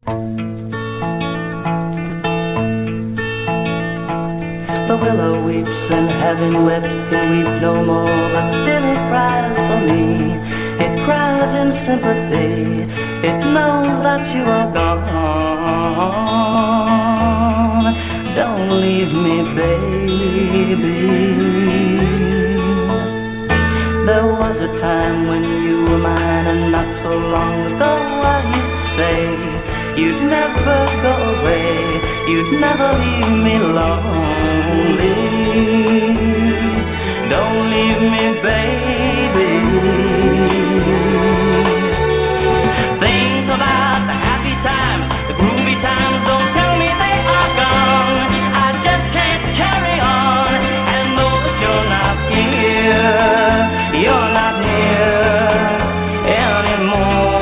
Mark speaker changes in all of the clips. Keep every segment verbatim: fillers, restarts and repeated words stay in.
Speaker 1: The willow weeps and having wept can weep no more, but still it cries for me. It cries in sympathy. It knows that you are gone. Don't leave me, baby. There was a time when you were mine, and not so long ago I used to say you'd never go away, you'd never leave me lonely. Don't leave me, baby. Think about the happy times, the groovy times, don't tell me they are gone. I just can't carry on and know that you're not here, you're not here anymore.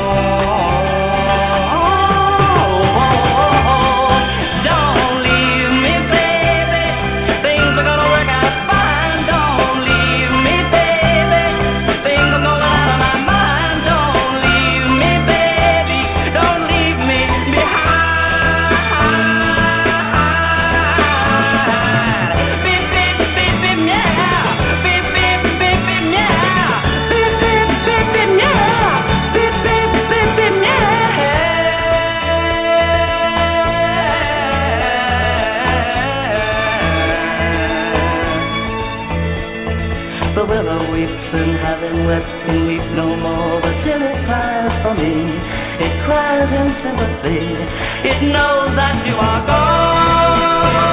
Speaker 1: And having wept can weep no more, but still it cries for me. It cries in sympathy. It knows that you are gone.